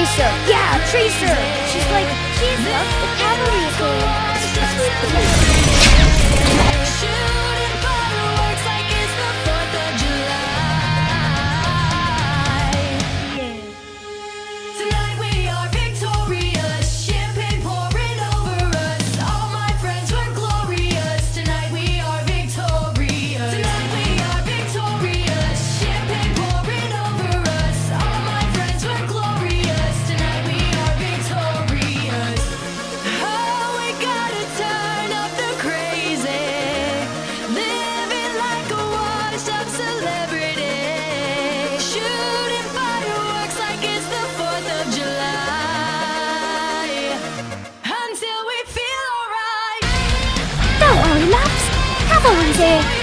Tracer. Yeah, Tracer. She's the cavalry queen. Shooting fireworks like it's the 4th of July. Tonight we are victorious, champagne pouring over us. All my friends were glorious. Tonight we are victorious. Tonight we are victorious, champagne pouring over us. All my friends were glorious. Tonight we are victorious. Oh, we gotta turn up the crazy, living like a washed-up celebrity, shooting fireworks like it's the 4th of July, until we feel alright. Don't worry, loves. Cavalry's here.